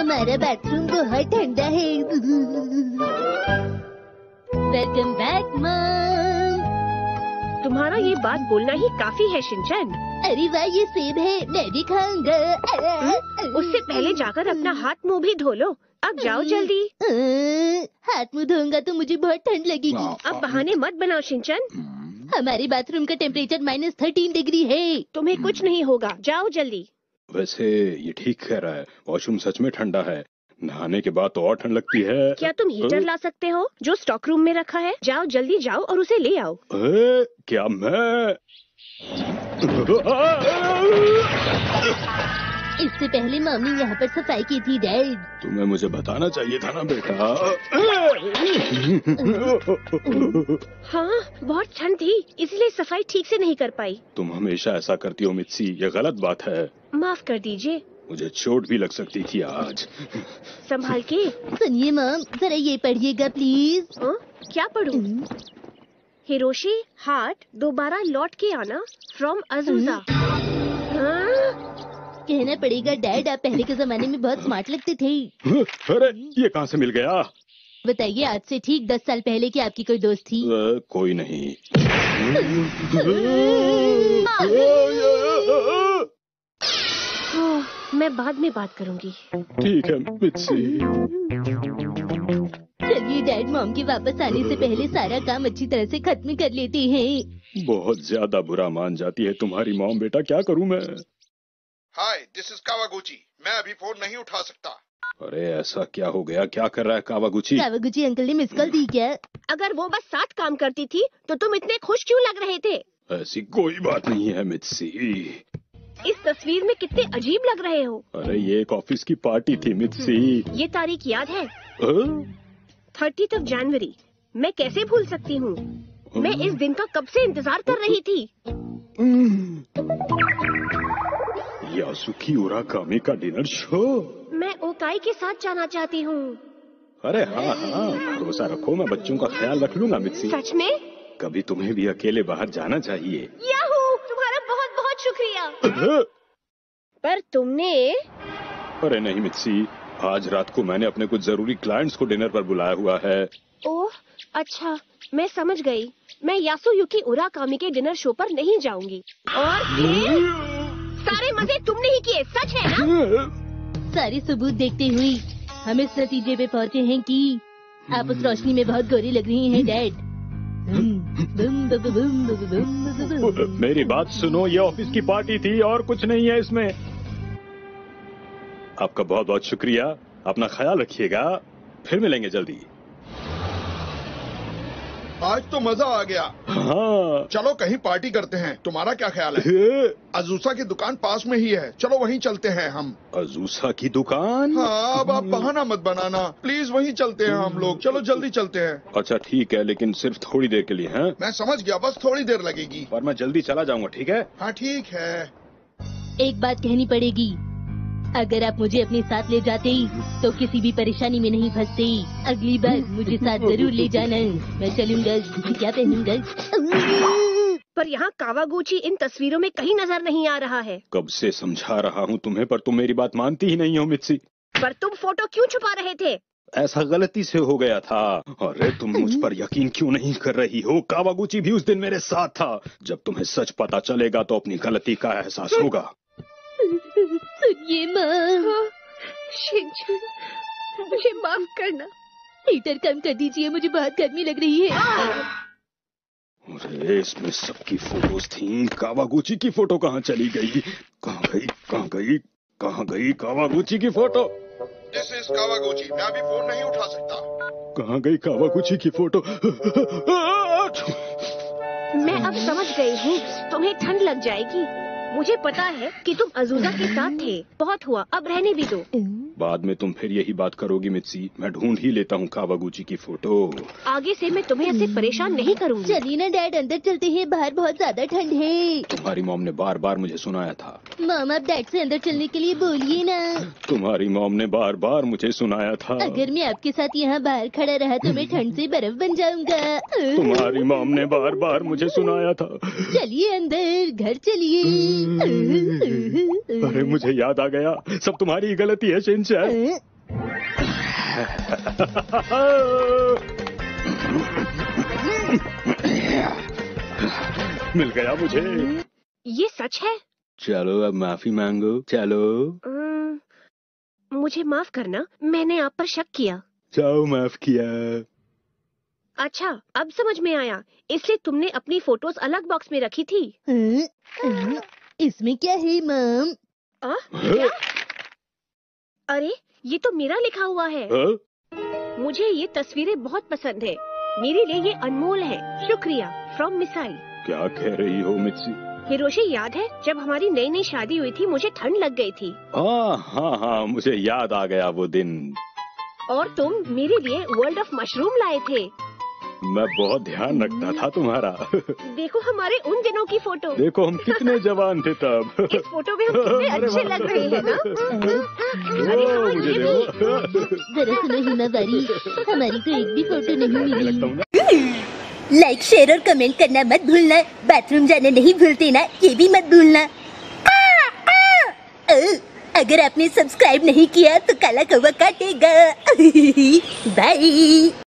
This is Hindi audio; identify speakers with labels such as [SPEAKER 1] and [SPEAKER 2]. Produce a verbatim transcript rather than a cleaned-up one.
[SPEAKER 1] हमारा बाथरूम बहुत ठंडा है। Welcome back mom.
[SPEAKER 2] तुम्हारा ये बात बोलना ही काफी है शिनचैन।
[SPEAKER 1] अरे वाह, ये सेब है, मैं भी खाऊंगा।
[SPEAKER 2] उससे पहले जाकर अपना हाथ मुंह भी धो लो। अब जाओ जल्दी।
[SPEAKER 1] हाथ मुंह धोऊंगा तो मुझे बहुत ठंड लगेगी।
[SPEAKER 2] अब बहाने मत बनाओ शिनचैन।
[SPEAKER 1] हमारे बाथरूम का टेम्परेचर माइनस थर्टीन डिग्री है।
[SPEAKER 2] तुम्हें कुछ नहीं होगा, जाओ जल्दी।
[SPEAKER 3] वैसे ये ठीक कह रहा है, वॉशरूम सच में ठंडा है। नहाने के बाद तो और ठंड लगती है।
[SPEAKER 2] क्या तुम हीटर ला सकते हो जो स्टॉक रूम में रखा है? जाओ जल्दी जाओ और उसे ले आओ।
[SPEAKER 3] ए, क्या मैं
[SPEAKER 1] इससे पहले मम्मी यहाँ पर सफाई की थी डैड।
[SPEAKER 3] तुम्हें मुझे बताना चाहिए था ना बेटा।
[SPEAKER 2] हाँ, बहुत ठंड थी इसलिए सफाई ठीक से नहीं कर पाई।
[SPEAKER 3] तुम हमेशा ऐसा करती हो मित्सी, ये गलत बात है।
[SPEAKER 2] माफ कर दीजिए।
[SPEAKER 3] मुझे चोट भी लग सकती थी आज।
[SPEAKER 2] संभाल के।
[SPEAKER 1] सुनिए मॉम, जरा ये पढ़िएगा प्लीज।
[SPEAKER 2] हाँ? क्या पढ़ूं? हिरोशी हार्ट दोबारा लौट के आना फ्रॉम अजूजा। हाँ?
[SPEAKER 1] कहना पड़ेगा डैड, आप पहले के जमाने में बहुत स्मार्ट लगते थे।
[SPEAKER 3] अरे ये कहाँ से मिल गया?
[SPEAKER 1] बताइए, आज से ठीक दस साल पहले की आपकी कोई दोस्त थी?
[SPEAKER 3] आ, कोई नहीं।
[SPEAKER 2] ओह, मैं बाद में बात करूंगी।
[SPEAKER 3] ठीक है मित्सी।
[SPEAKER 1] चलिए डैड, मॉम के वापस आने से पहले सारा काम अच्छी तरह से खत्म कर लेते हैं।
[SPEAKER 3] बहुत ज्यादा बुरा मान जाती है तुम्हारी मॉम बेटा, क्या करूं मैं?
[SPEAKER 4] Hi, this is Kawaguchi. मैं अभी फोन नहीं उठा सकता।
[SPEAKER 3] अरे ऐसा क्या हो गया? क्या कर रहा है कावागुची?
[SPEAKER 1] कावागुची अंकल ने मिस कॉल दी क्या?
[SPEAKER 2] अगर वो बस साथ काम करती थी तो तुम इतने खुश क्यों लग रहे थे?
[SPEAKER 3] ऐसी कोई बात नहीं है मित्सी।
[SPEAKER 2] इस तस्वीर में कितने अजीब लग रहे हो।
[SPEAKER 3] अरे ये एक ऑफिस की पार्टी थी मित्सी।
[SPEAKER 2] ये तारीख याद है?
[SPEAKER 3] हाँ?
[SPEAKER 2] Thirtieth of January. मैं कैसे भूल सकती हूँ? मैं इस दिन का कब से इंतजार कर रही थी।
[SPEAKER 3] यासुकी उराकामी का डिनर शो।
[SPEAKER 2] मैं ओकाई के साथ जाना चाहती हूँ।
[SPEAKER 3] अरे हाँ हाँ, भरोसा रखो, मैं बच्चों का ख्याल रख लूंगा मित्सी।
[SPEAKER 2] सच में?
[SPEAKER 3] कभी तुम्हें भी अकेले बाहर जाना चाहिए।
[SPEAKER 2] याहू, तुम्हारा बहुत बहुत शुक्रिया। पर तुमने?
[SPEAKER 3] अरे नहीं मित्सी, आज रात को मैंने अपने कुछ जरूरी क्लाइंट्स को डिनर पर बुलाया हुआ है।
[SPEAKER 2] ओह अच्छा, मैं समझ गई। मैं यासुयुकी उराकामी के डिनर शो पर नहीं जाऊंगी। और फिर सारे मजे तुमने ही किए, सच है ना?
[SPEAKER 1] सारे सबूत देखते हुए हम इस नतीजे पे पहुँचे हैं कि आप उस रोशनी में बहुत गोरी लग रही हैं डैड।
[SPEAKER 3] मेरी बात सुनो, ये ऑफिस की पार्टी थी और कुछ नहीं है इसमें। आपका बहुत बहुत शुक्रिया, अपना ख्याल रखिएगा, फिर मिलेंगे जल्दी।
[SPEAKER 4] आज तो मजा आ गया।
[SPEAKER 3] हाँ।
[SPEAKER 4] चलो कहीं पार्टी करते हैं, तुम्हारा क्या ख्याल है? अजूसा की दुकान पास में ही है, चलो वहीं चलते हैं हम।
[SPEAKER 3] अजूसा की दुकान?
[SPEAKER 4] हाँ, अब आप बहाना मत बनाना, प्लीज वहीं चलते हैं हम लोग। चलो जल्दी चलते हैं।
[SPEAKER 3] अच्छा ठीक है, लेकिन सिर्फ थोड़ी देर के लिए। हैं?
[SPEAKER 4] मैं समझ गया, बस थोड़ी देर लगेगी।
[SPEAKER 3] और मैं जल्दी चला जाऊंगा, ठीक है?
[SPEAKER 4] हाँ ठीक है।
[SPEAKER 1] एक बात कहनी पड़ेगी, अगर आप मुझे अपने साथ ले जाते तो किसी भी परेशानी में नहीं फंसते। अगली बार मुझे साथ जरूर ले जाना। मैं चलूंगा, क्या पहनूंगा?
[SPEAKER 2] पर यहाँ कावागुची इन तस्वीरों में कहीं नजर नहीं आ रहा है।
[SPEAKER 3] कब से समझा रहा हूँ तुम्हें, पर तुम मेरी बात मानती ही नहीं हो मित्सी।
[SPEAKER 2] पर तुम फोटो क्यों छुपा रहे थे?
[SPEAKER 3] ऐसा गलती से हो गया था। अरे तुम मुझ पर यकीन क्यों नहीं कर रही हो? कावागुची भी उस दिन मेरे साथ था। जब तुम्हें सच पता चलेगा तो अपनी गलती का एहसास होगा।
[SPEAKER 1] सुनिए माँ,
[SPEAKER 2] शिनचैन, मुझे माफ करना।
[SPEAKER 1] हीटर कम कर दीजिए, मुझे बहुत गर्मी लग रही है।
[SPEAKER 3] अरे इसमें सबकी फोटोज थीं, कावागुची की फोटो कहाँ चली गई? कहाँ गई कहाँ गई कहाँ गई कावागुची की फोटो?
[SPEAKER 4] This is Kawaguchi. मैं अभी फोन नहीं उठा सकता।
[SPEAKER 3] कहाँ गई कावागुची की फोटो?
[SPEAKER 2] मैं अब समझ गई हूँ, तुम्हें ठंड लग जाएगी। मुझे पता है कि तुम अजूजा के साथ थे। बहुत हुआ, अब रहने भी दो।
[SPEAKER 3] बाद में तुम फिर यही बात करोगी मित्सी। मैं ढूंढ ही लेता हूँ कावागुची की फोटो।
[SPEAKER 2] आगे से मैं तुम्हें ऐसे परेशान नहीं करूँगी।
[SPEAKER 1] चलिए ना डैड, अंदर चलते हैं, बाहर बहुत ज्यादा ठंड है।
[SPEAKER 3] तुम्हारी मॉम ने बार बार मुझे सुनाया था।
[SPEAKER 1] मॉम, आप डैड से अंदर चलने के लिए बोलिए ना।
[SPEAKER 3] तुम्हारी मॉम ने बार बार मुझे सुनाया था।
[SPEAKER 1] अगर मैं आपके साथ यहाँ बाहर खड़ा रहा तो मैं ठंड से बर्फ बन जाऊंगा।
[SPEAKER 3] तुम्हारी मॉम ने बार बार मुझे सुनाया था।
[SPEAKER 1] चलिए अंदर, घर चलिए।
[SPEAKER 3] अरे मुझे याद आ गया, सब तुम्हारी गलती है शिनचैन। मिल गया मुझे।
[SPEAKER 2] ये सच है?
[SPEAKER 3] चलो अब माफी मांगो, चलो।
[SPEAKER 2] अम्म, मुझे माफ करना, मैंने आप पर शक किया।
[SPEAKER 3] जाओ, माफ किया।
[SPEAKER 2] अच्छा, अब समझ में आया, इसलिए तुमने अपनी फोटोज अलग बॉक्स में रखी थी।
[SPEAKER 1] हम्म, हम्म, इसमें क्या है मॉम?
[SPEAKER 2] आ? क्या? अरे, ये तो मेरा लिखा हुआ है।
[SPEAKER 3] हाँ?
[SPEAKER 2] मुझे ये तस्वीरें बहुत पसंद है, मेरे लिए ये अनमोल है। शुक्रिया, फ्रॉम मिसाई।
[SPEAKER 3] क्या कह रही हो मित्सी?
[SPEAKER 2] हिरोशी, याद है जब हमारी नई नई शादी हुई थी, मुझे ठंड लग गई थी।
[SPEAKER 3] हाँ हाँ हाँ, मुझे याद आ गया वो दिन।
[SPEAKER 2] और तुम मेरे लिए वर्ल्ड ऑफ मशरूम लाए थे।
[SPEAKER 3] मैं बहुत ध्यान रखता था तुम्हारा।
[SPEAKER 2] देखो हमारे उन दिनों की फोटो।
[SPEAKER 3] देखो हम कितने जवान थे तब।
[SPEAKER 2] इस फोटो में हम कितने अच्छे लग रहे हैं ना? अरे
[SPEAKER 3] ओ,
[SPEAKER 2] हाँ,
[SPEAKER 3] मुझे
[SPEAKER 2] ये भी।
[SPEAKER 1] जरा सुनो हिमावारी, हमारी तो एक भी फोटो नहीं
[SPEAKER 3] लगता हूँ
[SPEAKER 1] मिली।
[SPEAKER 3] ना।
[SPEAKER 1] लाइक, शेयर और कमेंट करना मत भूलना। बाथरूम जाना नहीं भूलते ना, ये भी मत भूलना। अगर आपने सब्सक्राइब नहीं किया तो काला कौवा काटेगा। बाय।